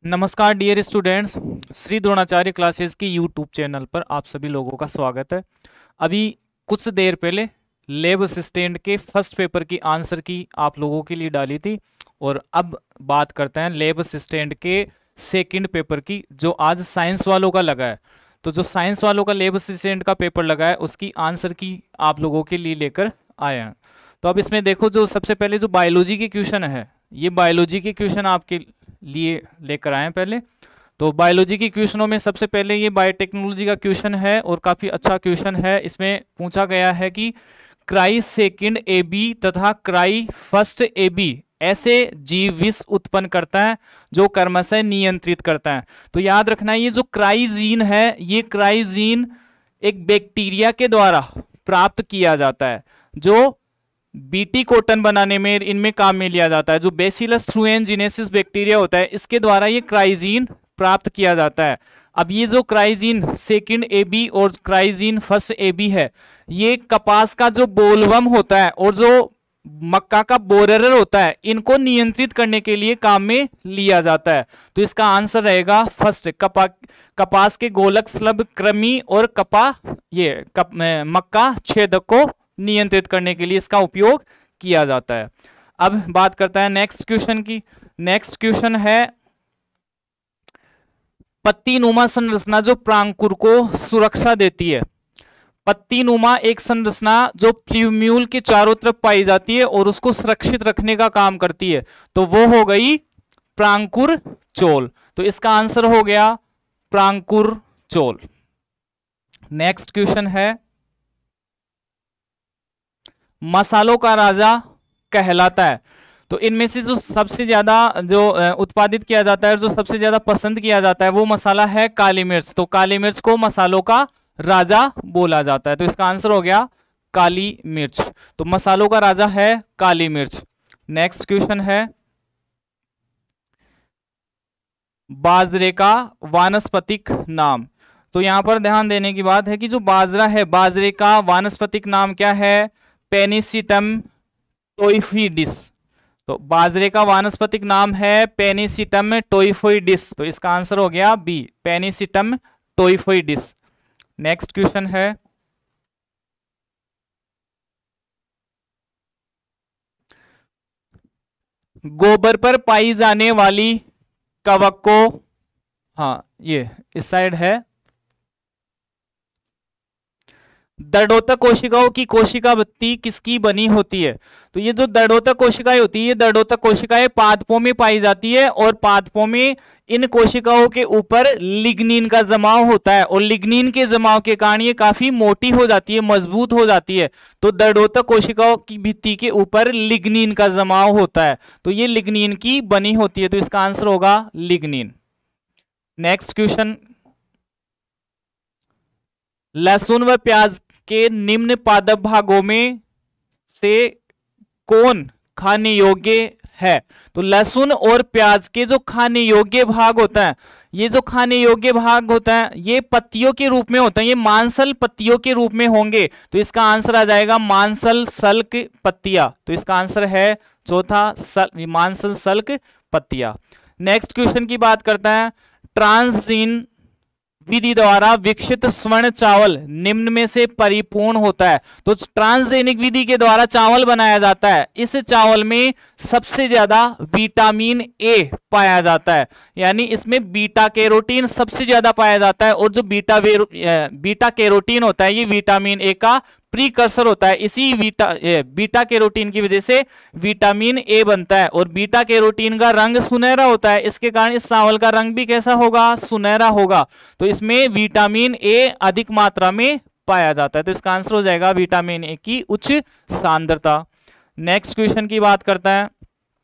नमस्कार dear students, Shri Dronacharya classes की YouTube channel पर आप सभी लोगों का स्वागत है। अभी कुछ देर पहले लैब असिस्टेंट के फर्स्ट पेपर की आंसर की आप लोगों के लिए डाली थी और अब बात करते हैं लैब असिस्टेंट के सेकंड पेपर की, जो आज साइंस वालों का लगा है। तो जो साइंस वालों का लैब असिस्टेंट का पेपर लगा है उसकी आंसर की आप लोगों के लिए लेकर आए हैं। तो अब इसमें देखो, जो सबसे पहले जो बायोलॉजी के क्वेश्चन है, ये बायोलॉजी के क्वेश्चन आपके लिए लेकर आए हैं पहले। तो बायोलॉजी के क्वेश्चनों में सबसे पहले ये बायोटेक्नोलॉजी का क्वेश्चन है और काफी अच्छा क्वेश्चन है। इसमें पूछा गया है कि क्राई सेकंड ए बी तथा क्राई फर्स्ट ए बी ऐसे जीव विष उत्पन्न करता है जो कर्मशः नियंत्रित करता है। तो याद रखना, ये जो क्राइजीन है, ये क्राइजीन एक बैक्टीरिया के द्वारा प्राप्त किया जाता है, जो बीटी कॉटन बनाने में इनमें काम में लिया जाता है। जो बेसिलस थ्रूएनजिनेसिस बैक्टीरिया होता है, इसके द्वारा ये क्राइजीन प्राप्त किया जाता है। अब ये जो क्राइजीन सेकंड ए बी और क्राइजीन फर्स्ट ए बी है, ये कपास का जो बोलवर्म होता है और जो मक्का का बोरर होता है, इनको नियंत्रित करने के लिए काम में लिया जाता है। तो इसका आंसर रहेगा फर्स्ट, कपास के गोलक स्लब कृमि और मक्का छेदक को नियंत्रित करने के लिए इसका उपयोग किया जाता है। अब बात करता है नेक्स्ट क्वेश्चन की। नेक्स्ट क्वेश्चन है, पत्ती नुमा संरचना जो प्रांकुर को सुरक्षा देती है। पत्ती नुमा एक संरचना जो प्ल्यूम्यूल के चारों तरफ पाई जाती है और उसको सुरक्षित रखने का काम करती है, तो वो हो गई प्रांकुर चोल। तो इसका आंसर हो गया प्रांकुर चोल। नेक्स्ट क्वेश्चन है, मसालों का राजा कहलाता है। तो इनमें से जो सबसे ज्यादा जो उत्पादित किया जाता है और जो सबसे ज्यादा पसंद किया जाता है वो मसाला है काली मिर्च। तो काली मिर्च को मसालों का राजा बोला जाता है। तो इसका आंसर हो गया काली मिर्च। तो मसालों का राजा है काली मिर्च। नेक्स्ट क्वेश्चन है, बाजरे का वानस्पतिक नाम। तो यहां पर ध्यान देने की बात है कि जो बाजरा है, बाजरे का वानस्पतिक नाम क्या है? पेनिसिटम टोइफिडिस। तो बाजरे का वानस्पतिक नाम है पेनिसिटम टोइफोइडिस। तो इसका आंसर हो गया बी, पेनिसिटम टोइफोइडिस। नेक्स्ट क्वेश्चन है, गोबर पर पाई जाने वाली कवक को, हाँ ये इस साइड है, दर्दोतक कोशिकाओं की कोशिका बत्ती किसकी बनी होती है? तो ये जो दर्दोतक कोशिकाएं होती है, ये दर्दोतक कोशिकाएं पादपों में पाई जाती है और पादपों में इन कोशिकाओं के ऊपर लिग्निन का जमाव होता है और लिग्निन के जमाव के कारण ये काफी मोटी हो जाती है, मजबूत हो जाती है। तो दर्दोतक कोशिकाओं की भित्ति के ऊपर लिग्निन का जमाव होता है, तो ये लिग्निन की बनी होती है। तो इसका आंसर होगा लिग्निन। नेक्स्ट क्वेश्चन, लहसुन व प्याज के निम्न पादप भागों में से कौन खाने योग्य है? तो लहसुन और प्याज के जो खाने योग्य भाग होता है, ये जो खाने योग्य भाग होता है ये पत्तियों के रूप में होता है, ये मांसल पत्तियों के रूप में होंगे। तो इसका आंसर आ जाएगा मांसल सल्क पत्तियां। तो इसका आंसर है चौथा, मांसल सल्क पत्तियां। नेक्स्ट क्वेश्चन की बात करता है, ट्रांसजीन विधि द्वारा विकसित स्वर्ण चावल निम्न में से परिपूर्ण होता है। तो ट्रांसजेनिक विधि के द्वारा चावल बनाया जाता है, इस चावल में सबसे ज्यादा विटामिन ए पाया जाता है, यानी इसमें बीटा कैरोटीन सबसे ज्यादा पाया जाता है। और जो बीटा कैरोटीन होता है ये विटामिन ए का प्रीकर्सर होता है। इसी बीटा कैरोटीन की वजह से विटामिन ए बनता है और बीटा कैरोटीन का रंग सुनहरा होता है, इसके कारण इस चावल का रंग भी कैसा होगा? सुनहरा होगा। तो इसमें विटामिन ए अधिक मात्रा में पाया जाता है। तो इसका आंसर हो जाएगा विटामिन ए की उच्च सांद्रता। नेक्स्ट क्वेश्चन की बात करता है,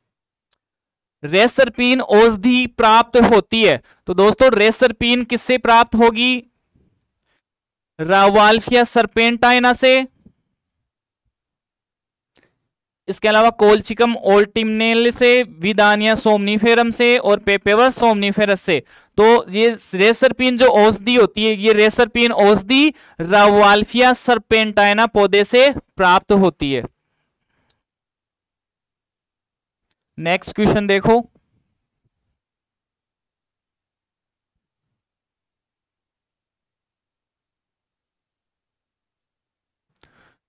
रेसरपीन औषधि प्राप्त होती है। तो दोस्तों रेसरपीन किससे प्राप्त होगी? रावाल्फिया सरपेंटाइना से, इसके अलावा कोलचिकम ओल्टिमनेल से, विदानिया सोमनीफेरम से और पेपेवर सोमनीफेरस से। तो ये रेसरपीन जो औषधि होती है, ये रेसरपीन औषधि रावाल्फिया सरपेंटाइना पौधे से प्राप्त होती है। नेक्स्ट क्वेश्चन देखो,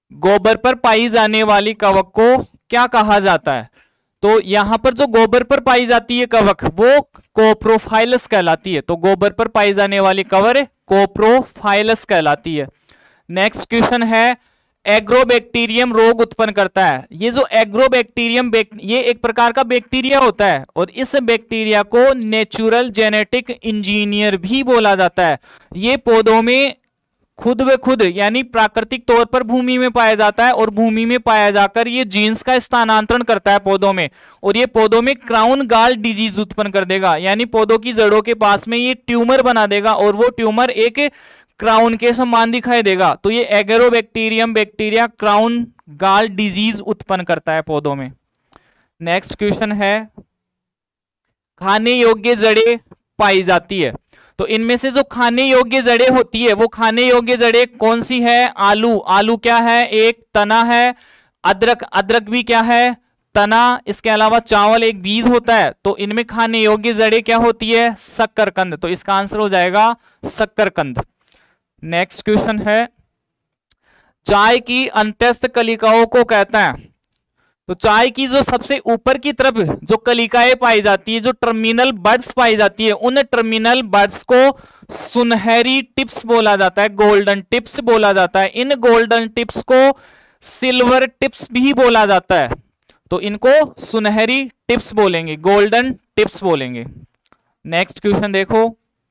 गोबर पर पाई जाने वाली कवक को क्या कहा जाता है? तो यहां पर जो गोबर पर पाई जाती है कवक वो कोप्रोफाइलस कहलाती है। तो गोबर पर पाई जाने वाली कवर कोप्रोफाइलस कहलाती है। नेक्स्ट क्वेश्चन है, एग्रोबैक्टीरियम रोग उत्पन्न करता है। ये जो एग्रोबैक्टीरियम ये एक प्रकार का बैक्टीरिया होता है और इस बैक्टीरिया को नेचुरल जेनेटिक इंजीनियर भी बोला जाता है। ये पौधों में खुद ब खुद यानी प्राकृतिक तौर पर भूमि में पाया जाता है और भूमि में पाया जाकर ये जीन्स का स्थानांतरण करता है पौधों में, और ये पौधों में क्राउन गाल डिजीज उत्पन्न कर देगा, यानी पौधों की जड़ों के पास में ये ट्यूमर बना देगा और वो ट्यूमर एक क्राउन के समान दिखाई देगा। तो ये agrobacterium bacteria crown gall disease उत्पन्न करता है पौधों में। नेक्स्ट क्वेश्चन है, खाने योग्य जड़ें पाई जाती है। तो इनमें से जो खाने योग्य जड़ें होती है वो खाने योग्य जड़ें कौन सी है? आलू, आलू क्या है? एक तना है। अदरक, अदरक भी क्या है? तना। इसके अलावा चावल एक बीज होता है। तो इनमें खाने योग्य जड़ें क्या होती है? शक्करकंद। तो इसका आंसर हो जाएगा शक्करकंद। नेक्स्ट क्वेश्चन है, चाय की अंत्यस्थ कलिकाओं को कहता है। तो चाय की जो सबसे ऊपर की तरफ जो कलिकाएं पाई जाती है, जो टर्मिनल बड्स पाई जाती है, उन टर्मिनल बड्स को सुनहरी टिप्स बोला जाता है, गोल्डन टिप्स बोला जाता है। इन गोल्डन टिप्स को सिल्वर टिप्स भी बोला जाता है। तो इनको सुनहरी टिप्स बोलेंगे, गोल्डन टिप्स बोलेंगे। नेक्स्ट क्वेश्चन देखो,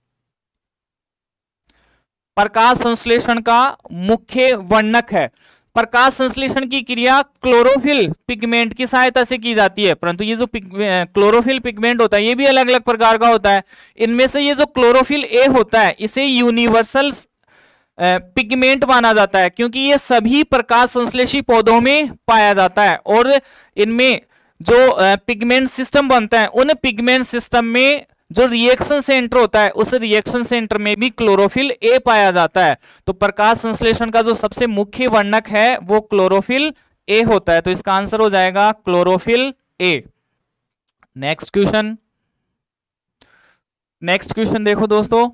प्रकाश संश्लेषण का मुख्य वर्णक है। प्रकाश संश्लेषण की क्रिया क्लोरोफिल पिगमेंट की सहायता से की जाती है, परंतु ये जो क्लोरोफिल पिगमेंट होता है ये भी अलग अलग प्रकार का होता है। इनमें से ये जो क्लोरोफिल ए होता है इसे यूनिवर्सल पिगमेंट माना जाता है, क्योंकि ये सभी प्रकाश संश्लेषी पौधों में पाया जाता है और इनमें जो पिगमेंट सिस्टम बनता है उन पिगमेंट सिस्टम में जो रिएक्शन सेंटर होता है उस रिएक्शन सेंटर में भी क्लोरोफिल ए पाया जाता है। तो प्रकाश संश्लेषण का जो सबसे मुख्य वर्णक है वो क्लोरोफिल ए होता है। तो इसका आंसर हो जाएगा chlorophyll A. Next question, next question देखो दोस्तों,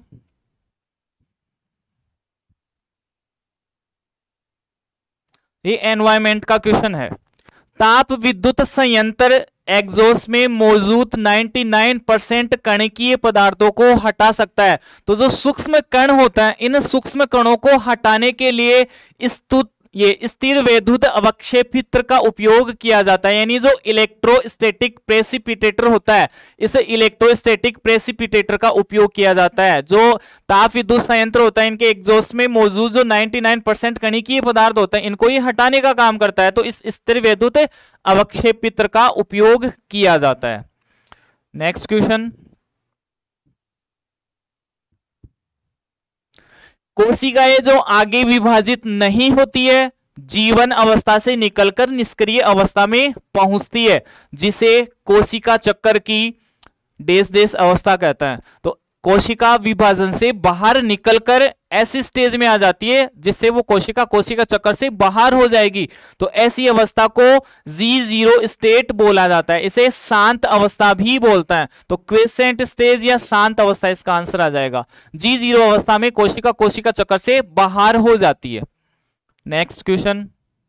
ये एनवायरमेंट का क्वेश्चन है। ताप विद्युत संयंत्र एग्जॉस्ट में मौजूद 99% कणकीय पदार्थों को हटा सकता है। तो जो सूक्ष्म कण होता है इन सूक्ष्म कणों को हटाने के लिए स्थिर वैद्युत अवक्षेपित्र का उपयोग किया जाता है, यानी जो इलेक्ट्रोस्टैटिक प्रेसिपिटेटर होता है इस इलेक्ट्रोस्टैटिक प्रेसिपिटेटर का उपयोग किया जाता है। जो ताप विद्युत संयंत्र होता है इनके एग्जॉस्ट में मौजूद जो 99% कणकीय पदार्थ होता है इनको ये हटाने का काम करता है। तो इस स्थिर वैद्युत अवक्षेपित्र का उपयोग किया जाता है। नेक्स्ट क्वेश्चन, कोशिकाएं जो आगे विभाजित नहीं होती है जीवन अवस्था से निकलकर निष्क्रिय अवस्था में पहुंचती है, जिसे कोशिका चक्कर की डेस डेस अवस्था कहता है। तो कोशिका विभाजन से बाहर निकलकर ऐसी स्टेज में आ जाती है जिससे वो कोशिका चक्कर से बाहर हो जाएगी। तो ऐसी अवस्था को G0 स्टेट बोला जाता है, इसे शांत अवस्था भी बोलता है। तो क्वेसेंट स्टेज या शांत अवस्था इसका आंसर आ जाएगा। G0 अवस्था में कोशिका चक्कर से बाहर हो जाती है। नेक्स्ट क्वेश्चन,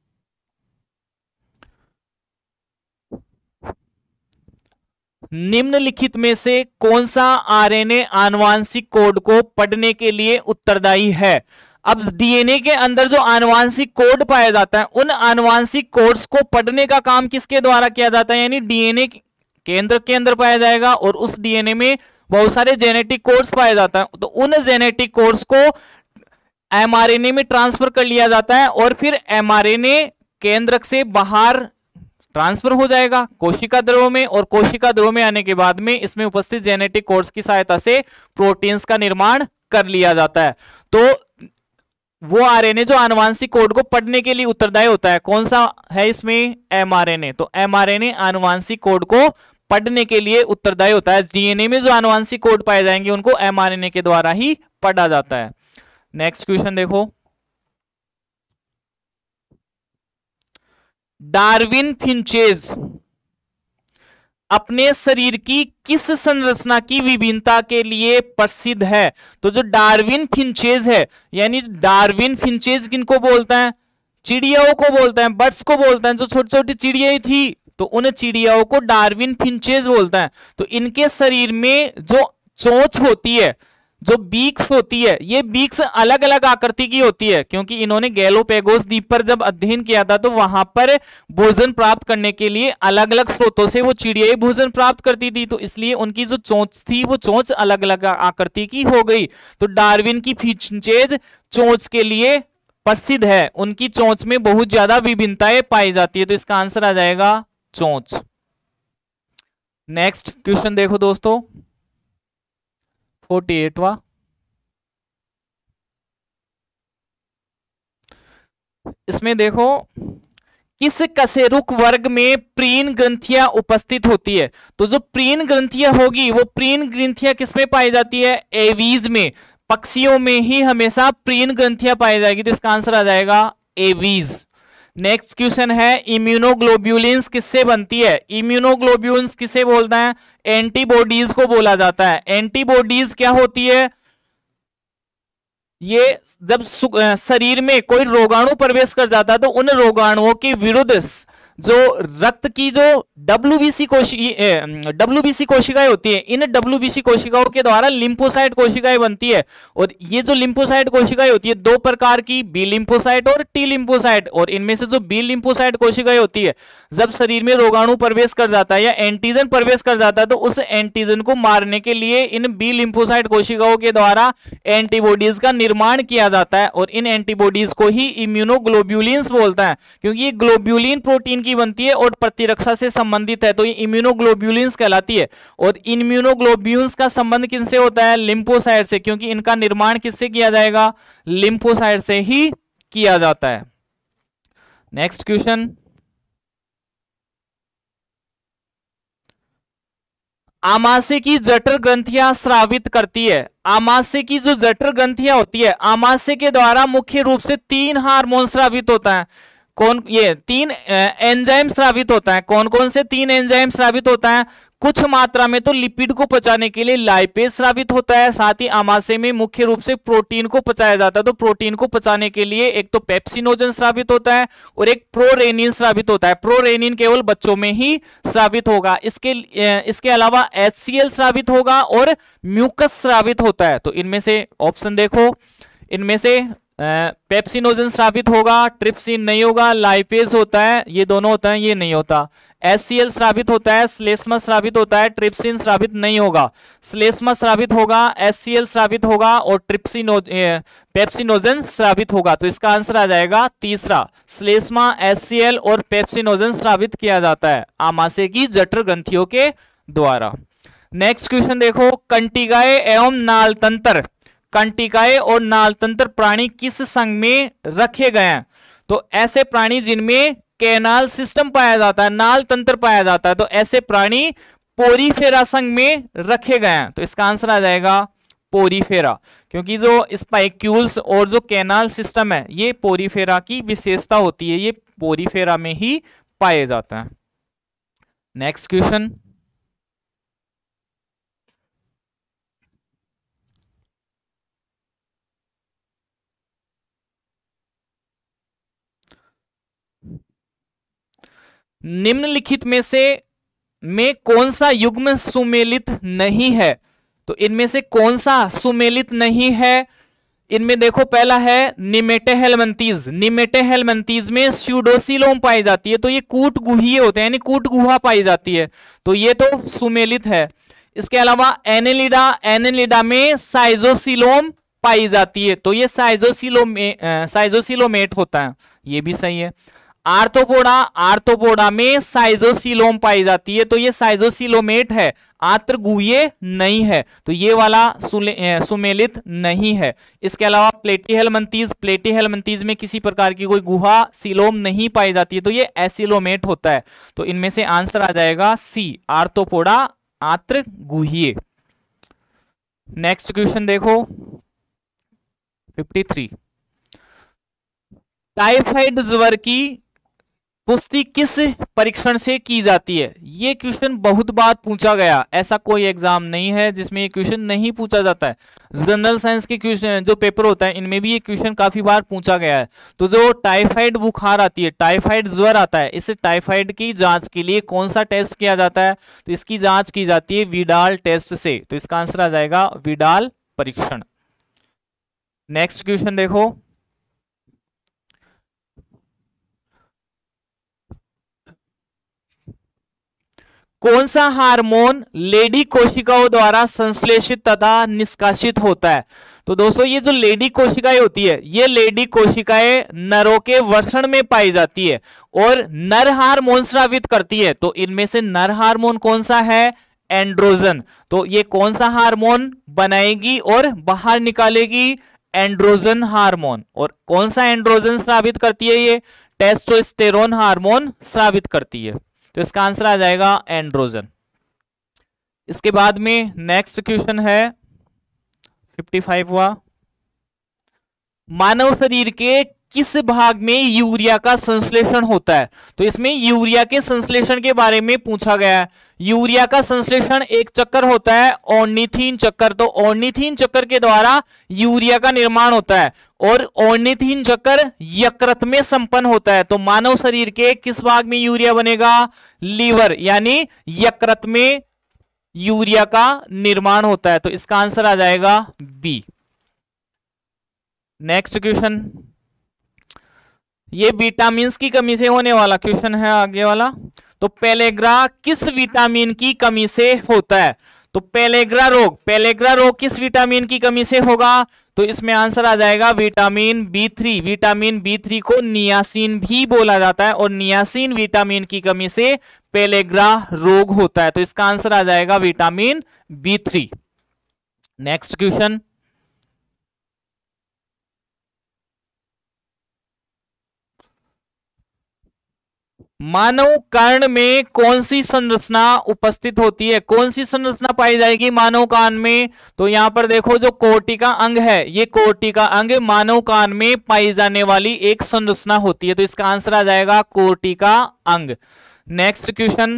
निम्नलिखित में से कौन सा आरएनए आनुवांशिक कोड को पढ़ने के लिए उत्तरदायी है? अब डीएनए के अंदर जो आनुवांशिक कोड पाया जाता है उन आनुवांशिक कोड्स को पढ़ने का काम किसके द्वारा किया जाता है? यानी डीएनए केंद्र के अंदर पाया जाएगा और उस डीएनए में बहुत सारे जेनेटिक कोड्स पाया जाता है। तो उन जेनेटिक कोड्स को एमआरएनए में ट्रांसफर कर लिया जाता है और फिर एमआरएनए केंद्र से बाहर ट्रांसफर हो जाएगा कोशिका द्रव में, और कोशिका द्रव में आने के बाद में इसमें उपस्थित जेनेटिक कोड्स की सहायता से प्रोटीन्स का निर्माण कर लिया जाता है। तो वो आरएनए जो आनुवांशिक कोड को पढ़ने के लिए उत्तरदायी होता है कौन सा है इसमें? एमआरएनए। तो एमआरएनए आनुवांशिक कोड को पढ़ने के लिए उत्तरदायी होता है। डीएनए में जो आनुवांशिक कोड पाए जाएंगे उनको एमआरएनए के द्वारा ही पढ़ा जाता है। नेक्स्ट क्वेश्चन देखो, डार्विन फिंचेज अपने शरीर की किस संरचना की विभिन्नता के लिए प्रसिद्ध है? तो जो डार्विन फिंचेज है, यानी डार्विन फिंचेज किनको बोलता है? चिड़ियाओं को बोलता है, बर्ड्स को बोलता है, जो छोटी छोटी चिड़िया थी तो उन चिड़ियाओं को डार्विन फिंचेस बोलता है। तो इनके शरीर में जो चोंच होती है, जो बीक्स होती है, ये बीक्स अलग अलग आकृति की होती है, क्योंकि इन्होंने गैलोपेगोस द्वीप पर जब अध्ययन किया था तो वहां पर भोजन प्राप्त करने के लिए अलग अलग स्रोतों से वो चिड़िया भोजन प्राप्त करती थी, तो इसलिए उनकी जो चोंच थी वो चोंच अलग अलग आकृति की हो गई। तो डार्विन की फिंचेज चोंच के लिए प्रसिद्ध है, उनकी चोंच में बहुत ज्यादा विभिन्नताएं पाई जाती है, तो इसका आंसर आ जाएगा चोंच। नेक्स्ट क्वेश्चन देखो दोस्तों, 48वां। इसमें देखो, किस कशेरुक वर्ग में प्रीन ग्रंथियां उपस्थित होती है? तो जो प्रीन ग्रंथियां होगी वो प्रीन ग्रंथियां किसमें पाई जाती है? एवीज में, पक्षियों में ही हमेशा प्रीन ग्रंथियां पाई जाएगी, तो इसका आंसर आ जाएगा एवीज। नेक्स्ट क्वेश्चन है, इम्यूनोग्लोब्यूलिन्स किससे बनती है? इम्यूनोग्लोब्यूलिन्स किसे बोलते हैं? एंटीबॉडीज को बोला जाता है। एंटीबॉडीज क्या होती है? ये जब शरीर में कोई रोगाणु प्रवेश कर जाता है तो उन रोगाणुओं के विरुद्ध जो रक्त की जो डब्ल्यूबीसी कोशिकाएं होती है, इन डब्ल्यूबीसी कोशिकाओं के द्वारा लिम्फोसाइट कोशिकाएं बनती है। और ये जो लिम्फोसाइट कोशिकाएं होती है दो प्रकार की, बी लिम्फोसाइट और टी लिम्फोसाइट। और इनमें से जो बी लिम्फोसाइट कोशिकाएं होती है, जब शरीर में रोगाणु प्रवेश कर जाता है या एंटीजन प्रवेश कर जाता है तो उस एंटीजन को मारने के लिए इन बी लिम्फोसाइट कोशिकाओं के द्वारा एंटीबॉडीज का निर्माण किया जाता है। और इन एंटीबॉडीज को ही इम्यूनोग्लोब्यूलिन्स बोलता है, क्योंकि ये ग्लोब्यूलिन प्रोटीन की बनती है और प्रतिरक्षा से संबंधित है, तो ये इम्यूनोग्लोब्यूलिन्स कहलाती है। और इम्यूनोग्लोब्यूलिन्स का संबंध किनसे होता है? लिम्फोसाइट से, क्योंकि इनका निर्माण किससे किया जाएगा? लिम्फोसाइट से ही किया जाता है। नेक्स्ट क्वेश्चन, आमाशय की जठर ग्रंथियां स्रावित करती है। आमाशय की जो जठर ग्रंथियां होती है, आमाशय के द्वारा मुख्य रूप से 3 हार्मोन स्रावित होता है। कौन? ये 3 एंजाइम स्रावित होता है। कौन कौन से 3 एंजाइम स्रावित होता है? कुछ मात्रा में तो लिपिड को पचाने के लिए लाइपेज स्रावित होता है, साथ ही आमाशय में मुख्य रूप से प्रोटीन को पचाया जाता है, तो प्रोटीन को पचाने के लिए एक तो पेप्सिनोजन स्रावित होता है और एक प्रोरेनिन स्रावित होता है। प्रोरेनिन केवल बच्चों में ही स्रावित होगा। इसके अलावा HCl स्रावित होगा और म्यूकस स्रावित होता है। तो इनमें से ऑप्शन देखो, इनमें से पेप्सिनोजन स्रावित होगा, ट्रिप्सिन नहीं होगा, लाइपेज होता है, ये दोनों होता है, ये नहीं होता। HCl स्रावित होता है, श्लेष्मा स्रावित होता है, ट्रिप्सिन स्रावित नहीं होगा। श्लेष्मा स्रावित होगा, HCl स्रावित होगा और पेप्सिनोजन स्रावित होगा। तो इसका आंसर आ जाएगा तीसरा, श्लेष्मा, HCl और पेप्सिनोजन स्रावित किया जाता है आमाशय की जठर ग्रंथियों के द्वारा। नेक्स्ट क्वेश्चन देखो, कंटिकाए एवं नालतंत्र, कंटिकाए और नालतंत्र प्राणी किस संघ में रखे गए हैं? तो ऐसे प्राणी जिनमें कैनाल सिस्टम पाया जाता है, नाल तंत्र पाया जाता है, तो ऐसे प्राणी पोरीफेरा संघ में रखे गए हैं। तो इसका आंसर आ जाएगा पोरीफेरा, क्योंकि जो स्पाइक्यूल्स और जो कैनाल सिस्टम है ये पोरीफेरा की विशेषता होती है, ये पोरीफेरा में ही पाए जाता है। नेक्स्ट क्वेश्चन, निम्नलिखित में कौन सा युग्म सुमेलित नहीं है? तो इनमें से कौन सा सुमेलित नहीं है? इनमें देखो, पहला है निमेटेहेलमिंथीज। निमेटेहेलमिंथीज में स्यूडोसिलोम पाई जाती है, तो ये कूट गुहीय होते हैं, यानी कूट गुहा पाई जाती है, तो ये तो सुमेलित है। इसके अलावा एनेलिडा, एनेलिडा में साइजोसिलोम पाई जाती है, तो ये साइजोसिलोमेट होता है, ये भी सही है। आर्थ्रोपोडा, आर्थ्रोपोडा में साइजोसिलोम पाई जाती है, तो ये साइजोसिलोमेट है, आंत्रगुह्य नहीं है, तो ये वाला सुमेलित नहीं है। इसके अलावा प्लेटीहेलमिंथीज, प्लेटीहेलमिंथीज में किसी प्रकार की कोई गुहा सिलोम नहीं पाई जाती है, तो ये एसिलोमेट होता है। तो इनमें से आंसर आ जाएगा सी, आर्थ्रोपोडा आंत्रगुह्य। नेक्स्ट क्वेश्चन देखो 53, टाइफाइड ज्वर की पुष्टि किस परीक्षण से की जाती है? ये क्वेश्चन बहुत बार पूछा गया, ऐसा कोई एग्जाम नहीं है जिसमें ये क्वेश्चन नहीं पूछा जाता है। जनरल साइंस के क्वेश्चन जो पेपर होता है इनमें भी ये क्वेश्चन काफी बार पूछा गया है। तो जो टाइफाइड बुखार आती है, टाइफाइड ज्वर आता है, इस टाइफाइड की जांच के लिए कौन सा टेस्ट किया जाता है? तो इसकी जांच की जाती है विडाल टेस्ट से। तो इसका आंसर आ जाएगा विडाल परीक्षण। नेक्स्ट क्वेश्चन देखो, कौन सा हार्मोन लेडी कोशिकाओं द्वारा संश्लेषित तथा निष्कासित होता है? तो दोस्तों ये जो लेडी कोशिकाएं होती है, ये लेडी कोशिकाएं नरों के वृषण में पाई जाती है और नर हार्मोन स्रावित करती है। तो इनमें से नर हार्मोन कौन सा है? एंड्रोजन। तो ये कौन सा हार्मोन बनाएगी और बाहर निकालेगी? Androgen hormone. और कौन सा एंड्रोजन स्रावित करती है? ये टेस्टोस्टेरोन हार्मोन स्रावित करती है। तो इसका आंसर आ जाएगा एंड्रोजन। इसके बाद में नेक्स्ट क्वेश्चन है 55वां, मानव शरीर के किस भाग में यूरिया का संश्लेषण होता है? तो इसमें यूरिया के संश्लेषण के बारे में पूछा गया है। यूरिया का संश्लेषण एक चक्कर होता है, ऑर्निथीन चक्कर। तो ऑर्निथीन चक्कर के द्वारा यूरिया का निर्माण होता है और ऑर्निथीन चक्कर यकृत में संपन्न होता है। तो मानव शरीर के किस भाग में यूरिया बनेगा? लीवर, यानी यकृत में यूरिया का निर्माण होता है। तो इसका आंसर आ जाएगा बी। नेक्स्ट क्वेश्चन, ये विटामिन की कमी से होने वाला क्वेश्चन है आगे वाला। तो पेलेग्रा किस विटामिन की कमी से होता है? तो पेलेग्रा रोग किस विटामिन की कमी से होगा? तो इसमें आंसर आ जाएगा विटामिन B3। विटामिन B3 को नियासिन भी बोला जाता है और नियासिन विटामिन की कमी से पेलेग्रा रोग होता है। तो इसका आंसर आ जाएगा विटामिन B3। नेक्स्ट क्वेश्चन, मानव कर्ण में कौन सी संरचना उपस्थित होती है? कौन सी संरचना पाई जाएगी मानव कान में? तो यहां पर देखो जो कोर्टिका अंग है, ये कोर्टिका अंग मानव कान में पाई जाने वाली एक संरचना होती है। तो इसका आंसर आ जाएगा कोर्टिका अंग। नेक्स्ट क्वेश्चन,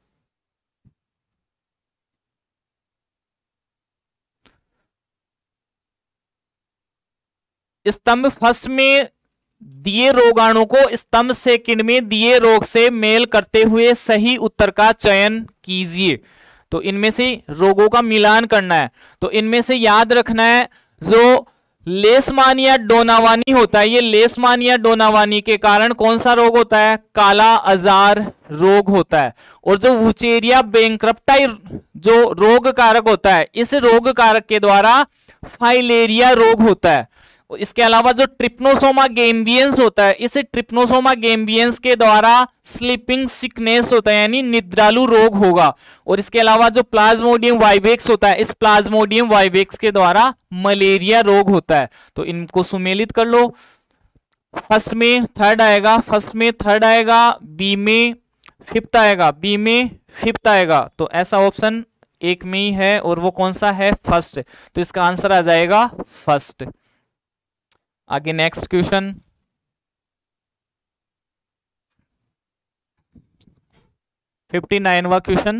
स्तंभ फर्स्ट में दिए रोगाणु को स्तंभ सेकंड में दिए रोग से मेल करते हुए सही उत्तर का चयन कीजिए। तो इनमें से रोगों का मिलान करना है। तो इनमें से याद रखना है जो लेशमानिया डोनावानी होता है, ये लेशमानिया डोनावानी के कारण कौन सा रोग होता है? काला अजार रोग होता है। और जो वुचेरिया बैंक्रप्टाई जो रोग कारक होता है, इस रोग कारक के द्वारा फाइलेरिया रोग होता है। इसके अलावा जो ट्रिप्नोसोमा गैम्बियंस होता है, इस ट्रिप्नोसोमा गैम्बियंस के द्वारा स्लीपिंग सिकनेस होता है, यानी निद्रालु रोग होगा। और इसके अलावा जो प्लाज्मोडियम वाइवेक्स होता है, इस प्लाज्मोडियम वाइवेक्स के द्वारा मलेरिया रोग होता है। तो इनको सुमेलित कर लो, फर्स्ट में थर्ड आएगा, फर्स्ट में थर्ड आएगा, बी में फिफ्थ आएगा, बी में फिफ्थ आएगा। तो ऐसा ऑप्शन एक में ही है और वो कौन सा है? फर्स्ट। तो इसका आंसर आ जाएगा फर्स्ट। आगे नेक्स्ट क्वेश्चन, 59वां क्वेश्चन।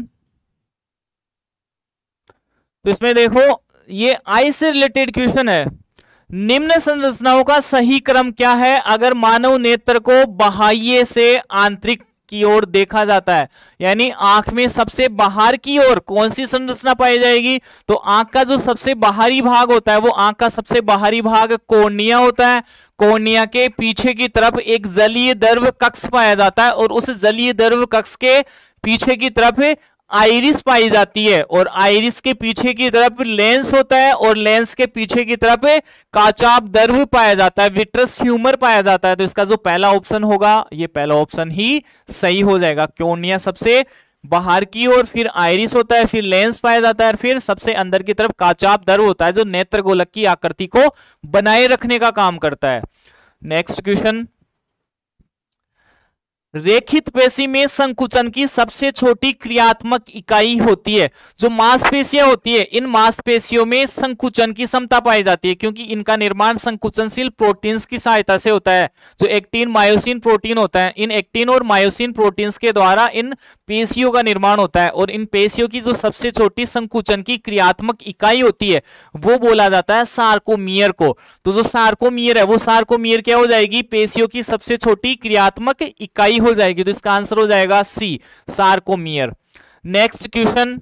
तो इसमें देखो ये आई से रिलेटेड क्वेश्चन है। निम्न संरचनाओं का सही क्रम क्या है अगर मानव नेत्र को बाह्य से आंतरिक की ओर देखा जाता है? यानी आंख में सबसे बाहर की ओर कौन सी संरचना पाई जाएगी? तो आंख का जो सबसे बाहरी भाग होता है, वो आंख का सबसे बाहरी भाग कॉर्निया होता है। कॉर्निया के पीछे की तरफ एक जलीय द्रव कक्ष पाया जाता है और उस जलीय द्रव कक्ष के पीछे की तरफ आइरिस पाई जाती है और आइरिस के पीछे की तरफ लेंस होता है और लेंस के पीछे की तरफ काचाप द्रव पाया जाता है, विट्रस ह्यूमर पाया जाता है। तो इसका जो पहला ऑप्शन होगा, ये पहला ऑप्शन ही सही हो जाएगा। कॉर्निया सबसे बाहर की ओर, फिर आइरिस होता है, फिर लेंस पाया जाता है, फिर सबसे अंदर की तरफ काचाप द्रव होता है जो नेत्र गोलक की आकृति को बनाए रखने का काम करता है। नेक्स्ट क्वेश्चन, रेखित पेशी में संकुचन की सबसे छोटी क्रियात्मक इकाई होती है। जो मांसपेशियां होती है, इन मांसपेशियों में संकुचन की क्षमता पाई जाती है, क्योंकि इनका निर्माण संकुचनशील प्रोटीन्स की सहायता से होता है। जो एक्टिन मायोसिन प्रोटीन होता है, इन एक्टिन और मायोसिन प्रोटीन्स के द्वारा इन पेशियों का निर्माण होता है। और इन पेशियों की जो सबसे छोटी संकुचन की क्रियात्मक इकाई होती है वो बोला जाता है सार्कोमियर को। तो जो सार्कोमियर है वो सार्कोमियर क्या हो जाएगी, पेशियों की सबसे छोटी क्रियात्मक इकाई हो जाएगी। तो इसका आंसर हो जाएगा सी, सार्कोमियर। नेक्स्ट क्वेश्चन,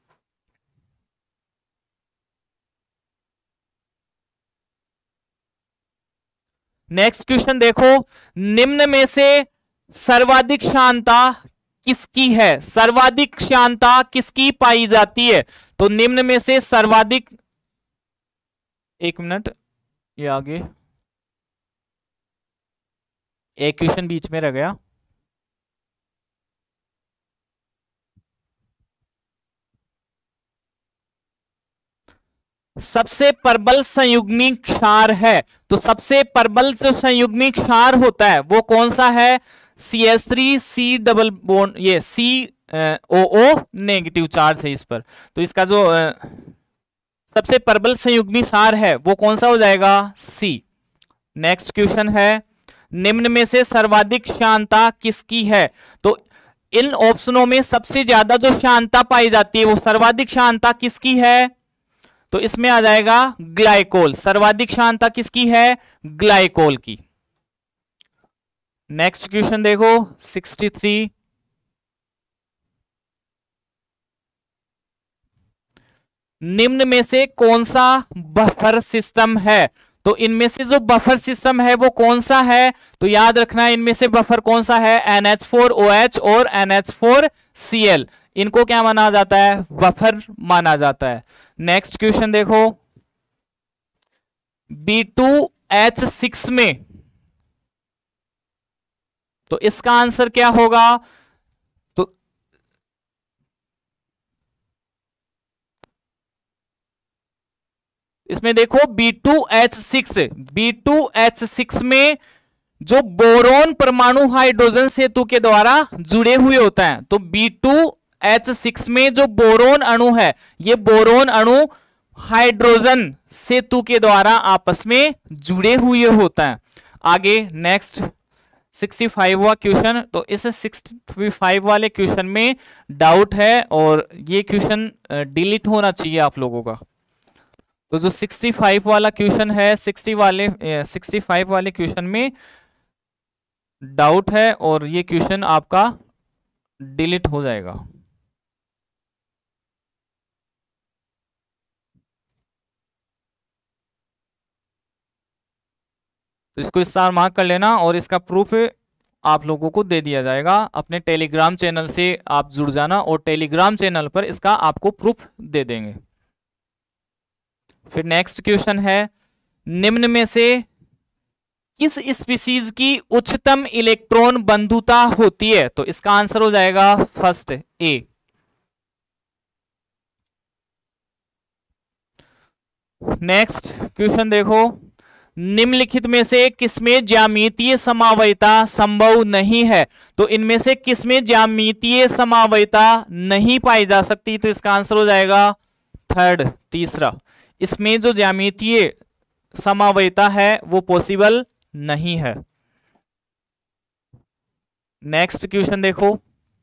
नेक्स्ट क्वेश्चन देखो, निम्न में से सर्वाधिक श्यानता किसकी है? सर्वाधिक श्यानता किसकी पाई जाती है? तो निम्न में से सर्वाधिक, एक मिनट, ये आगे एक क्वेश्चन बीच में रह गया। सबसे प्रबल संयुग्मी क्षार है, तो सबसे प्रबल जो संयुग्मी क्षार होता है वो कौन सा है? CH3 C डबल बॉन्ड, ये COO नेगेटिव चार्ज है इस पर। तो इसका जो सबसे प्रबल संयुग्मी क्षार है वो कौन सा हो जाएगा? सी। नेक्स्ट क्वेश्चन है, निम्न में से सर्वाधिक श्यानता किसकी है? तो इन ऑप्शनों में सबसे ज्यादा जो श्यानता पाई जाती है वो सर्वाधिक श्यानता किसकी है? तो इसमें आ जाएगा ग्लाइकोल। सर्वाधिक श्यानता किसकी है? ग्लाइकोल की। नेक्स्ट क्वेश्चन देखो 63, निम्न में से कौन सा बफर सिस्टम है? तो इनमें से जो बफर सिस्टम है वो कौन सा है? तो याद रखना इनमें से बफर कौन सा है? NH4OH और NH4Cl, इनको क्या माना जाता है? बफर माना जाता है। नेक्स्ट क्वेश्चन देखो, B2H6 में, तो इसका आंसर क्या होगा? तो इसमें देखो B2H6 में जो बोरोन परमाणु हाइड्रोजन सेतु के द्वारा जुड़े हुए होता है। तो B2H6 में जो बोरोन अणु है, ये बोरोन अणु हाइड्रोजन सेतु के द्वारा आपस में जुड़े हुए होता है। आगे नेक्स्ट 65वां क्वेश्चन, तो इस 65 वाले क्वेश्चन में डाउट है और ये क्वेश्चन डिलीट होना चाहिए आप लोगों का। तो जो 65 वाला क्वेश्चन है, 65 वाले क्वेश्चन में डाउट है और ये क्वेश्चन आपका डिलीट हो जाएगा। तो इसको स्टार मार्क कर लेना और इसका प्रूफ आप लोगों को दे दिया जाएगा। अपने टेलीग्राम चैनल से आप जुड़ जाना और टेलीग्राम चैनल पर इसका आपको प्रूफ दे देंगे। फिर नेक्स्ट क्वेश्चन है, निम्न में से किस स्पीसीज की उच्चतम इलेक्ट्रॉन बंधुता होती है? तो इसका आंसर हो जाएगा फर्स्ट ए। नेक्स्ट क्वेश्चन देखो, निम्नलिखित में से किसमें ज्यामितीय समावयिता संभव नहीं है? तो इनमें से किसमें ज्यामितीय समावयिता नहीं पाई जा सकती? तो इसका आंसर हो जाएगा थर्ड, तीसरा। इसमें जो ज्यामितीय समावयिता है वो पॉसिबल नहीं है। नेक्स्ट क्वेश्चन देखो,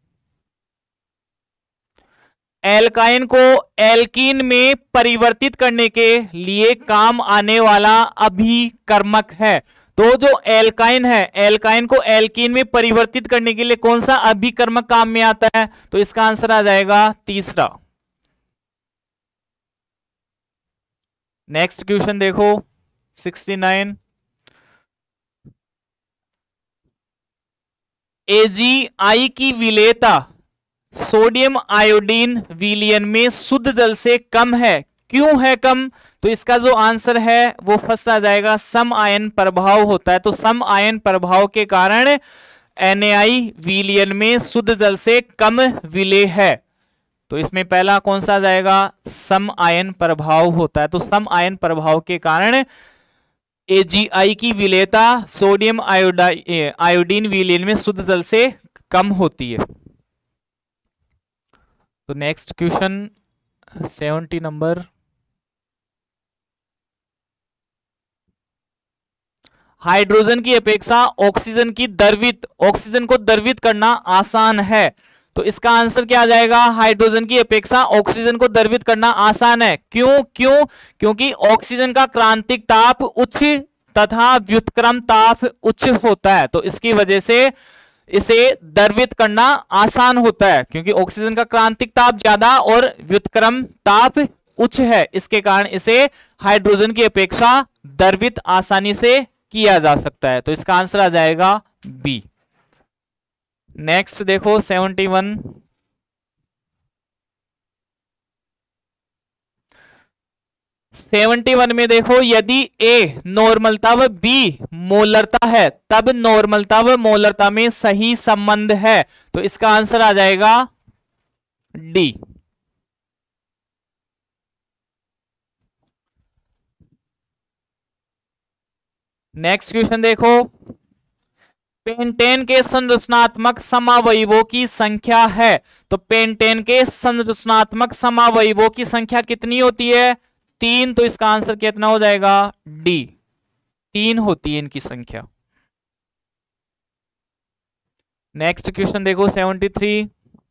एल्काइन को एल्कीन में परिवर्तित करने के लिए काम आने वाला अभिकर्मक है। तो जो एल्काइन है, एल्काइन को एल्कीन में परिवर्तित करने के लिए कौन सा अभिकर्मक काम में आता है? तो इसका आंसर आ जाएगा तीसरा। नेक्स्ट क्वेश्चन देखो 69, AgI की विलेयता सोडियम आयोडीन विलयन में शुद्ध जल से कम है, क्यों है कम? तो इसका जो आंसर है वो फर्स्ट आ जाएगा, सम आयन प्रभाव होता है। तो सम आयन प्रभाव के कारण NaI विलयन में शुद्ध जल से कम विलेय है। तो इसमें पहला कौन सा आ जाएगा? सम आयन प्रभाव होता है। तो सम आयन प्रभाव के कारण AgI की विलेयता सोडियम आयोडीन विलयन में शुद्ध जल से कम होती है। तो नेक्स्ट क्वेश्चन 70 नंबर, हाइड्रोजन की अपेक्षा ऑक्सीजन को द्रवित करना आसान है। तो इसका आंसर क्या आ जाएगा? हाइड्रोजन की अपेक्षा ऑक्सीजन को द्रवित करना आसान है। क्योंकि ऑक्सीजन का क्रांतिक ताप उच्च तथा व्युत्क्रम ताप उच्च होता है, तो इसकी वजह से इसे द्रवित करना आसान होता है, क्योंकि ऑक्सीजन का क्रांतिक ताप ज्यादा और व्युत्क्रम ताप उच्च है। इसके कारण इसे हाइड्रोजन की अपेक्षा द्रवित आसानी से किया जा सकता है। तो इसका आंसर आ जाएगा बी। नेक्स्ट देखो 71, में देखो, यदि ए नॉर्मलता व बी मोलरता है तब नॉर्मलता व मोलरता में सही संबंध है। तो इसका आंसर आ जाएगा डी। नेक्स्ट क्वेश्चन देखो, पेंटेन के संरचनात्मक समावयवों की संख्या है। तो पेंटेन के संरचनात्मक समावयवों की संख्या कितनी होती है? 3। तो इसका आंसर कितना हो जाएगा? डी, 3 होती है इनकी संख्या। नेक्स्ट क्वेश्चन देखो 73,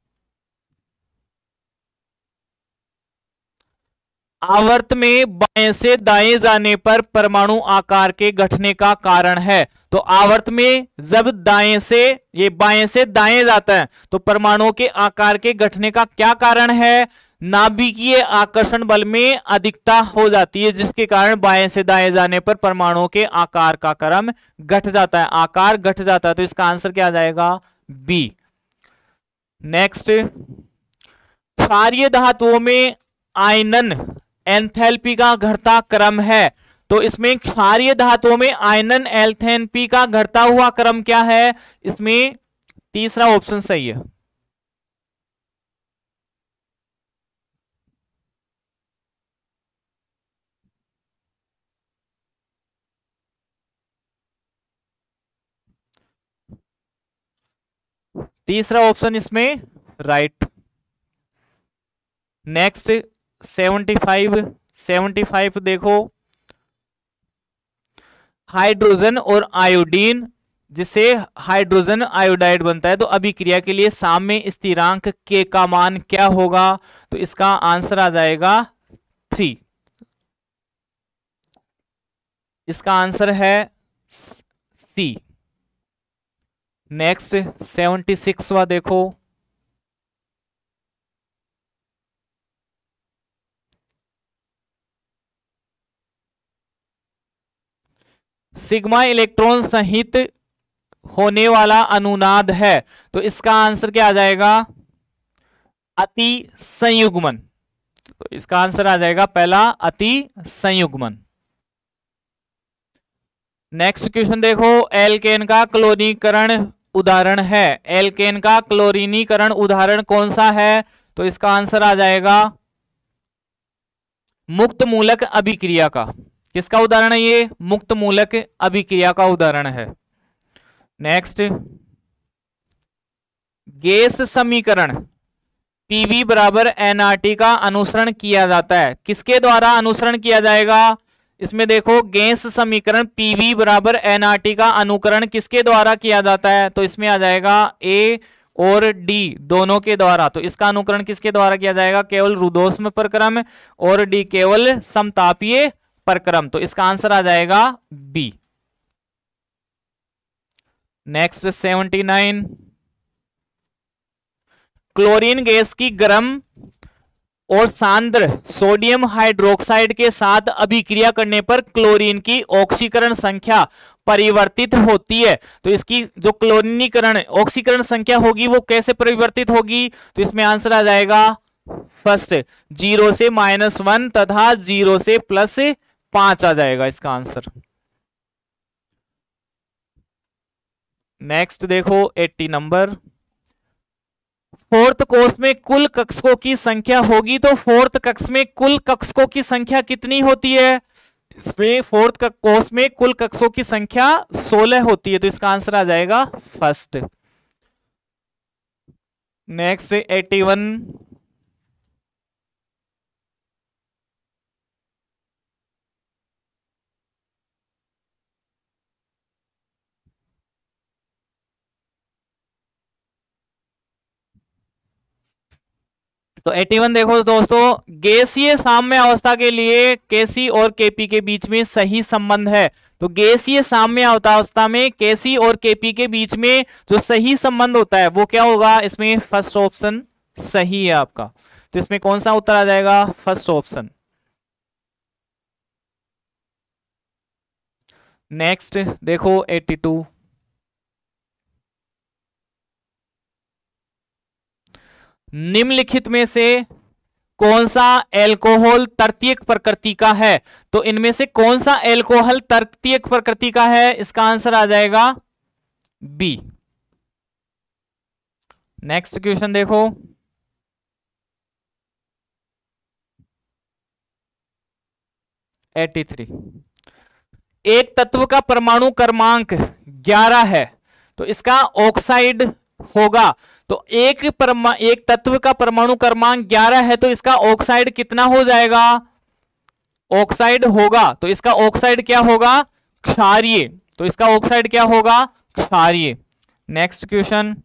आवर्त में बाएं से दाएं जाने पर परमाणु आकार के घटने का कारण है। तो आवर्त में जब बाएं से दाएं जाता है तो परमाणुओं के आकार के घटने का क्या कारण है? नाभिकीय आकर्षण बल में अधिकता हो जाती है, जिसके कारण बाएं से दाएं जाने पर परमाणुओं के आकार का क्रम घट जाता है, आकार घट जाता है। तो इसका आंसर क्या आ जाएगा? बी। नेक्स्ट, क्षारीय धातुओं में आयनन एंथैल्पी का घटता क्रम है। तो इसमें क्षारीय धातुओं में आयनन एंथैल्पी का घटता हुआ क्रम क्या है? इसमें तीसरा ऑप्शन सही है। तीसरा ऑप्शन इसमें राइट। नेक्स्ट 75 देखो, हाइड्रोजन और आयोडीन, जिसे हाइड्रोजन आयोडाइड बनता है, तो अभिक्रिया के लिए साम्य स्थिरांक के का मान क्या होगा? तो इसका आंसर आ जाएगा 3। इसका आंसर है सी। नेक्स्ट 76वां देखो, सिग्मा इलेक्ट्रॉन सहित होने वाला अनुनाद है। तो इसका आंसर क्या आ जाएगा? अति संयुग्मन। तो इसका आंसर आ जाएगा पहला, अति संयुग्मन। नेक्स्ट क्वेश्चन देखो, एल्केन का क्लोरीनीकरण उदाहरण है। एल्केन का क्लोरीनीकरण उदाहरण कौन सा है? तो इसका आंसर आ जाएगा मुक्त मूलक अभिक्रिया का। किसका उदाहरण है ये? मुक्त मूलक अभिक्रिया का उदाहरण है। नेक्स्ट, गैस समीकरण पीवी बराबर एनआरटी का अनुसरण किया जाता है। किसके द्वारा अनुसरण किया जाएगा? इसमें देखो, गैस समीकरण पीवी बराबर एनआरटी का अनुकरण किसके द्वारा किया जाता है? तो इसमें आ जाएगा ए और डी दोनों के द्वारा। तो इसका अनुकरण किसके द्वारा किया जाएगा? केवल रुद्धोष्म प्रक्रम, और डी केवल समतापीय प्रक्रम। तो इसका आंसर आ जाएगा बी। नेक्स्ट 79, क्लोरीन गैस की गर्म और सांद्र सोडियम हाइड्रोक्साइड के साथ अभिक्रिया करने पर क्लोरीन की ऑक्सीकरण संख्या परिवर्तित होती है। तो इसकी जो क्लोरीनीकरण ऑक्सीकरण संख्या होगी वो कैसे परिवर्तित होगी? तो इसमें आंसर आ जाएगा फर्स्ट 0 से -1 तथा 0 से +5 आ जाएगा इसका आंसर। नेक्स्ट देखो 80 नंबर, फोर्थ कोर्स में कुल कक्षकों की संख्या होगी। तो फोर्थ कक्ष में कुल कक्षकों की संख्या कितनी होती है? इसमें फोर्थ का कोर्स में कुल कक्षों की संख्या 16 होती है, तो इसका आंसर आ जाएगा फर्स्ट। नेक्स्ट 81। तो 81 देखो दोस्तों, गैसीय साम्य अवस्था के लिए केसी और केपी के बीच में सही संबंध है। तो गैसीय साम्य अवस्था में केसी और केपी के बीच में जो सही संबंध होता है वो क्या होगा, इसमें फर्स्ट ऑप्शन सही है आपका। तो इसमें कौन सा उत्तर आ जाएगा, फर्स्ट ऑप्शन। नेक्स्ट देखो 82। निम्नलिखित में से कौन सा एल्कोहल तृतीयक प्रकृति का है। तो इनमें से कौन सा एल्कोहल तृतीयक प्रकृति का है, इसका आंसर आ जाएगा बी। नेक्स्ट क्वेश्चन देखो, एटी 83। एक तत्व का परमाणु क्रमांक 11 है, तो इसका ऑक्साइड होगा। तो एक तत्व का परमाणु क्रमांक 11 है, तो इसका ऑक्साइड कितना हो जाएगा, ऑक्साइड होगा। तो इसका ऑक्साइड क्या होगा, क्षारीय। तो इसका ऑक्साइड क्या होगा, क्षारीय। नेक्स्ट क्वेश्चन,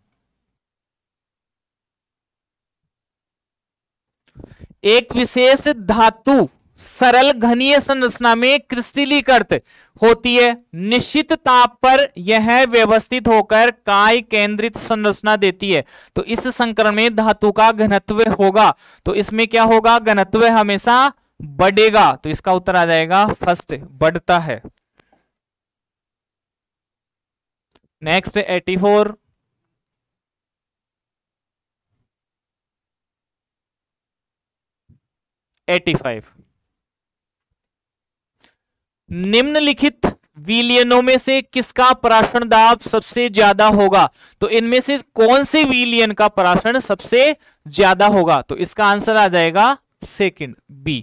एक विशेष धातु सरल घनीय संरचना में क्रिस्टलीकृत होती है, निश्चित ताप पर यह व्यवस्थित होकर काय केंद्रित संरचना देती है। तो इस संकरण में धातु का घनत्व होगा, तो इसमें क्या होगा, घनत्व हमेशा बढ़ेगा। तो इसका उत्तर आ जाएगा फर्स्ट, बढ़ता है। नेक्स्ट 84। निम्नलिखित विलयनों में से किसका पराशरण दाब सबसे ज्यादा होगा। तो इनमें से कौन से विलयन का पराशरण सबसे ज्यादा होगा, तो इसका आंसर आ जाएगा सेकंड, बी।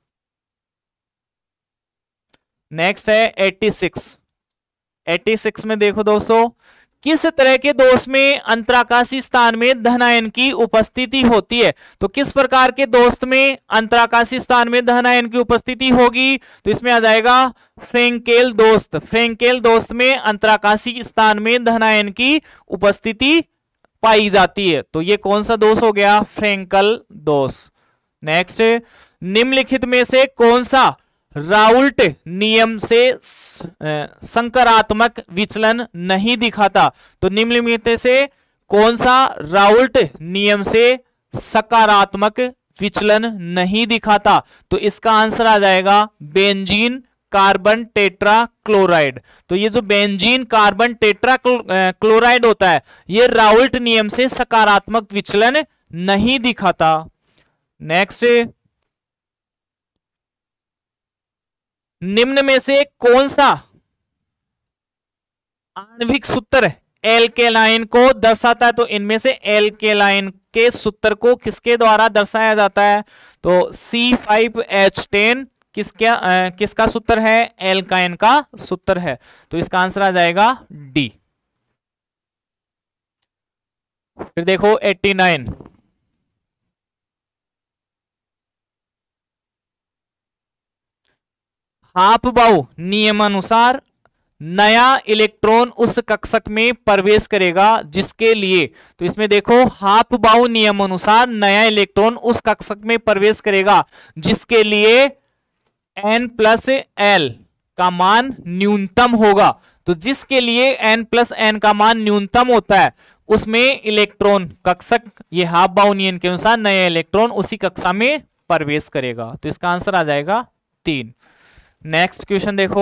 नेक्स्ट है 86। 86 में देखो दोस्तों, किस तरह के दोष में अंतराकाशी स्थान में धनायन की उपस्थिति होती है। तो किस प्रकार के दोस्त में अंतराकाशी स्थान में धनायन की उपस्थिति होगी, तो इसमें आ जाएगा फ्रेंकेल दोस्त। फ्रेंकेल दोस्त में अंतराकाशी स्थान में धनायन की उपस्थिति पाई जाती है। तो ये कौन सा दोष हो गया, फ्रेंकल दोष। नेक्स्ट, निम्नलिखित में से कौन सा राउल्ट नियम से संकरात्मक विचलन नहीं दिखाता। तो निम्नलिखित से कौन सा राउल्ट नियम से सकारात्मक विचलन नहीं दिखाता। तो इसका आंसर आ जाएगा बेंजीन कार्बन टेट्रा क्लोराइड। तो ये जो बेंजीन कार्बन टेट्रा क्लोराइड होता है, ये राउल्ट नियम से सकारात्मक विचलन नहीं दिखाता। नेक्स्ट, निम्न में से कौन सा आणविक सूत्र एल्केलाइन को दर्शाता है। तो इनमें से एल्केलाइन के सूत्र को किसके द्वारा दर्शाया जाता है, तो C5H10 किसका सूत्र है, एल्काइन का सूत्र है। तो इसका आंसर आ जाएगा डी। फिर देखो 89। हाफ-बाउ नियमानुसार नया इलेक्ट्रॉन उस कक्षक में प्रवेश करेगा जिसके लिए, तो इसमें देखो हाफ-बाउ नियम अनुसार नया इलेक्ट्रॉन उस कक्षक में प्रवेश करेगा जिसके लिए n+l का मान न्यूनतम होगा। तो जिसके लिए n+n का मान न्यूनतम होता है उसमें इलेक्ट्रॉन कक्षक, ये हाफ-बाउ नियम के अनुसार नया इलेक्ट्रॉन उसी कक्षा में प्रवेश करेगा। तो इसका आंसर आ जाएगा 3। नेक्स्ट क्वेश्चन देखो,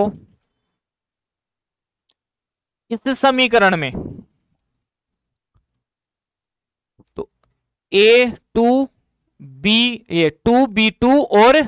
इस समीकरण में तो A2B2 और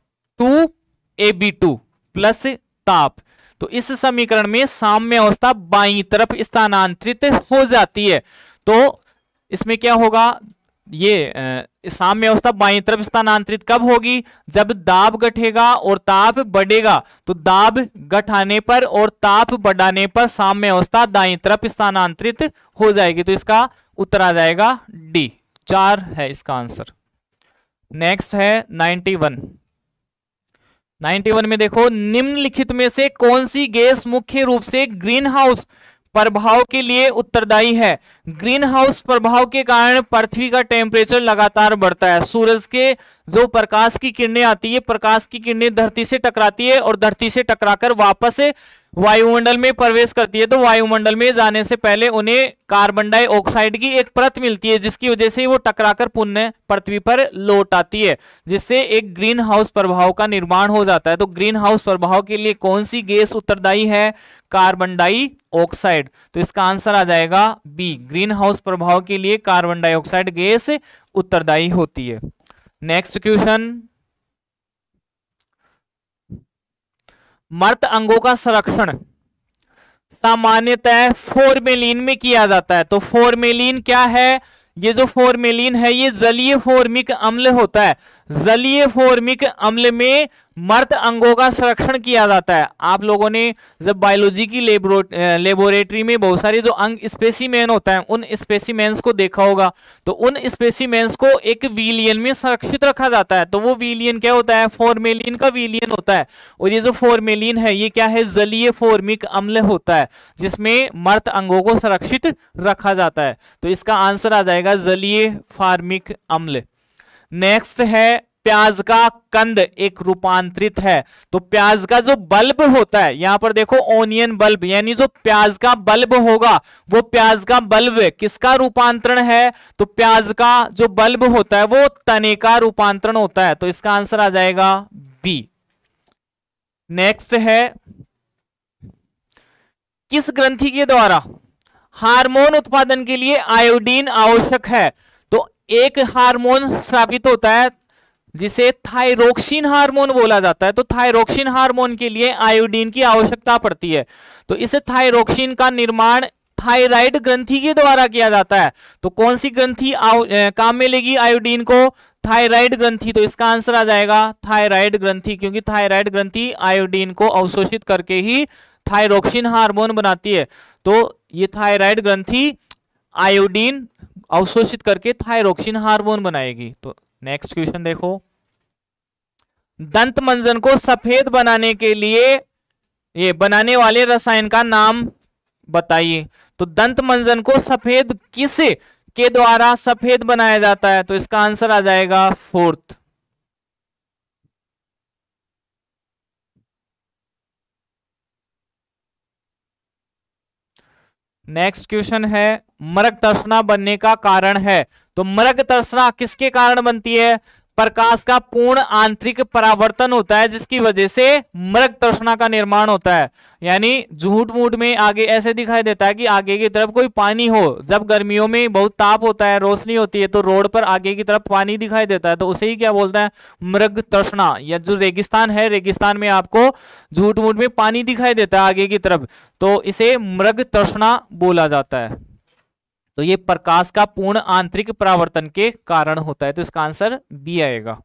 2AB2 प्लस ताप, तो इस समीकरण में साम्य अवस्था बाईं तरफ स्थानांतरित हो जाती है। तो इसमें क्या होगा, ये साम्य अवस्था बाईं तरफ स्थानांतरित कब होगी? जब दाब घटेगा और ताप बढ़ेगा। तो दाब घटाने पर और ताप बढ़ाने पर साम्य अवस्था दाईं तरफ स्थानांतरित हो जाएगी। तो इसका उत्तर आ जाएगा डी, 4 है इसका आंसर। नेक्स्ट है 91। 91 में देखो, निम्नलिखित में से कौन सी गैस मुख्य रूप से ग्रीन हाउस प्रभाव के लिए उत्तरदायी है? ग्रीन हाउस प्रभाव के कारण पृथ्वी का टेम्परेचर लगातार बढ़ता है। सूरज के जो प्रकाश की किरणें आती है, प्रकाश की किरणें धरती से टकराती है और धरती से टकराकर वापस वायुमंडल में प्रवेश करती है। तो वायुमंडल में जाने से पहले उन्हें कार्बन डाइऑक्साइड की एक परत मिलती है, जिसकी वजह से वो टकराकर पुनः पृथ्वी पर लौट आती है, जिससे एक ग्रीन हाउस प्रभाव का निर्माण हो जाता है। तो ग्रीन हाउस प्रभाव के लिए कौन सी गैस उत्तरदायी है? Carbon dioxide. तो इसका आंसर आ जाएगा बी, ग्रीन हाउस प्रभाव के लिए कार्बन डाइऑक्साइड गैस उत्तरदायी होती है। नेक्स्ट क्वेश्चन, मृत अंगों का संरक्षण सामान्यतः फॉर्मेलिन में किया जाता है। तो फॉर्मेलिन क्या है? ये जो फॉर्मेलिन है ये जलीय फॉर्मिक अम्ल होता है। जलीय फॉर्मिक अम्ल में मृत अंगों का संरक्षण किया जाता है। आप लोगों ने जब बायोलॉजी की लेबोरेटरी में बहुत सारे जो अंग स्पेसिमेन होता है, उन स्पेसिमेन्स को देखा होगा। तो उन स्पेसिमेन्स को एक विलियन में संरक्षित रखा जाता है। तो वो विलियन क्या होता है? फॉर्मेलिन का विलियन होता है। और ये जो फॉर्मेलिन है ये क्या है? जलीय फॉर्मिक अम्ल होता है, जिसमें मृत अंगों को सुरक्षित रखा जाता है। तो इसका आंसर आ जाएगा जलीय फॉर्मिक अम्ल। नेक्स्ट है, प्याज का कंद एक रूपांतरित है। तो प्याज का जो बल्ब होता है, यहां पर देखो ओनियन बल्ब, यानी जो प्याज का बल्ब होगा वो प्याज का बल्ब किसका रूपांतरण है? तो प्याज का जो बल्ब होता है वो तने का रूपांतरण होता है। तो इसका आंसर आ जाएगा बी। नेक्स्ट है, किस ग्रंथि के द्वारा हार्मोन उत्पादन के लिए आयोडीन आवश्यक है? तो एक हार्मोन स्रावित होता है जिसे थायरोक्सिन हार्मोन बोला जाता है। तो थायरोक्सिन हार्मोन के लिए आयोडीन की आवश्यकता पड़ती है। तो इस थायरोक्सिन का निर्माण थायराइड ग्रंथि के द्वारा किया जाता है। तो कौन सी ग्रंथि काम में लेगी आयोडीन को? थायराइड ग्रंथि। तो इसका आंसर आ जाएगा थायराइड ग्रंथि, क्योंकि थायराइड ग्रंथि आयोडीन को अवशोषित करके ही थायरोक्सिन हार्मोन बनाती है। तो ये थायराइड ग्रंथि आयोडीन अवशोषित करके थायरोक्सिन हार्मोन बनाएगी। तो नेक्स्ट क्वेश्चन देखो, दंत मंजन को सफेद बनाने के लिए ये बनाने वाले रसायन का नाम बताइए। तो दंत मंजन को सफेद किस के द्वारा सफेद बनाया जाता है? तो इसका आंसर आ जाएगा फोर्थ। नेक्स्ट क्वेश्चन है, मृग तृष्णा बनने का कारण है। तो मृग तृष्णा किसके कारण बनती है? प्रकाश का पूर्ण आंतरिक परावर्तन होता है, जिसकी वजह से मृग तृष्णा का निर्माण होता है। यानी झूठ मूठ में आगे ऐसे दिखाई देता है कि आगे की तरफ कोई पानी हो। जब गर्मियों में बहुत ताप होता है, रोशनी होती है, तो रोड पर आगे की तरफ पानी दिखाई देता है, तो उसे ही क्या बोलते हैं? मृग तृष्णा। या जो रेगिस्तान है, रेगिस्तान में आपको झूठ मूठ में पानी दिखाई देता है आगे की तरफ, तो इसे मृग तृष्णा बोला जाता है। तो ये प्रकाश का पूर्ण आंतरिक परावर्तन के कारण होता है। तो इसका आंसर बी आएगा।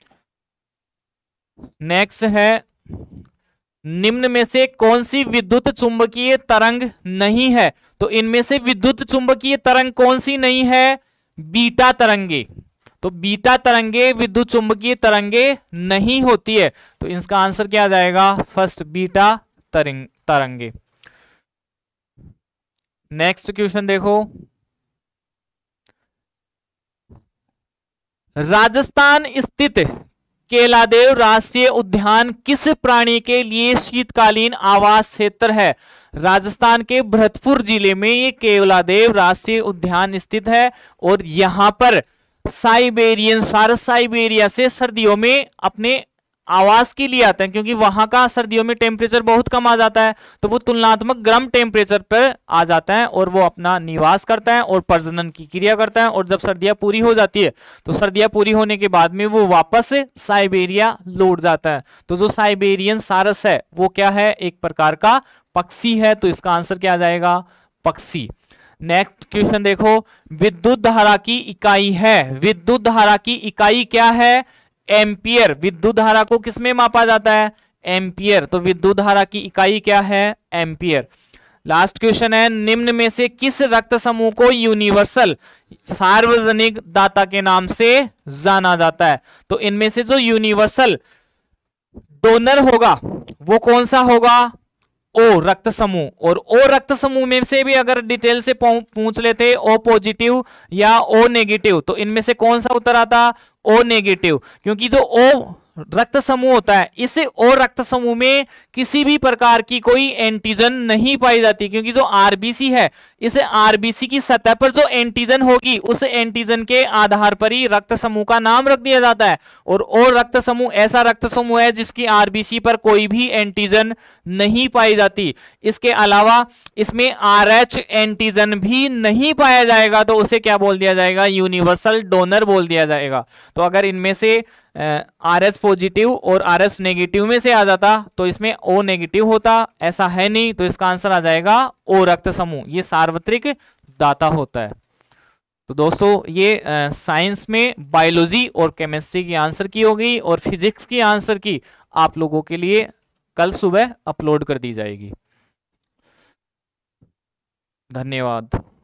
नेक्स्ट है, निम्न में से कौन सी विद्युत चुंबकीय तरंग नहीं है? तो इनमें से विद्युत चुंबकीय तरंग कौन सी नहीं है? बीटा तरंगे। तो बीटा तरंगे विद्युत चुंबकीय तरंगे नहीं होती है। तो इसका आंसर क्या आ जाएगा? फर्स्ट, बीटा तरंगे। नेक्स्ट क्वेश्चन देखो, राजस्थान स्थित केलादेव राष्ट्रीय उद्यान किस प्राणी के लिए शीतकालीन आवास क्षेत्र है? राजस्थान के भरतपुर जिले में ये केलादेव राष्ट्रीय उद्यान स्थित है और यहां पर साइबेरियन सारस साइबेरिया से सर्दियों में अपने आवास के लिए आते हैं, क्योंकि वहां का सर्दियों में टेम्परेचर बहुत कम आ जाता है, तो वो तुलनात्मक गर्म टेम्परेचर पर आ जाता है और वो अपना निवास करता है और प्रजनन की क्रिया करता है। और जब सर्दियां पूरी हो जाती है तो सर्दियां पूरी होने के बाद में वो वापस साइबेरिया लौट जाता है। तो जो साइबेरियन सारस है वो क्या है? एक प्रकार का पक्षी है। तो इसका आंसर क्या आ जाएगा? पक्षी। नेक्स्ट क्वेश्चन देखो, विद्युत धारा की इकाई है, विद्युत धारा की इकाई क्या है? एम्पियर। विद्युत धारा को किसमें मापा जाता है? एम्पियर। तो विद्युत धारा की इकाई क्या है? एम्पियर। लास्ट क्वेश्चन है, निम्न में से किस रक्त समूह को यूनिवर्सल सार्वजनिक दाता के नाम से जाना जाता है? तो इनमें से जो यूनिवर्सल डोनर होगा वो कौन सा होगा? ओ रक्त समूह। और ओ रक्त समूह में से भी अगर डिटेल से पूछ लेते ओ पॉजिटिव या ओ नेगेटिव, तो इनमें से कौन सा उत्तर आता? O negative. क्योंकि जो ओ रक्त समूह होता है, इस ओ रक्त समूह में किसी भी प्रकार की कोई एंटीजन नहीं पाई जाती, क्योंकि जो आरबीसी है, इस आरबीसी की सतह पर जो एंटीजन होगी उस एंटीजन के आधार पर ही रक्त समूह का नाम रख दिया जाता है। और ओ रक्त समूह ऐसा रक्त समूह है जिसकी आरबीसी पर कोई भी एंटीजन नहीं पाई जाती। इसके अलावा इसमें आरएच एंटीजन भी नहीं पाया जाएगा, तो उसे क्या बोल दिया जाएगा? यूनिवर्सल डोनर बोल दिया जाएगा। तो अगर इनमें से आरएस पॉजिटिव और आरएस नेगेटिव में से आ जाता तो इसमें ओ नेगेटिव होता, ऐसा है नहीं, तो इसका आंसर आ जाएगा ओ रक्त समूह, ये सार्वत्रिक दाता होता है। तो दोस्तों ये साइंस में बायोलॉजी और केमिस्ट्री की आंसर की होगी, और फिजिक्स की आंसर की आप लोगों के लिए कल सुबह अपलोड कर दी जाएगी। धन्यवाद।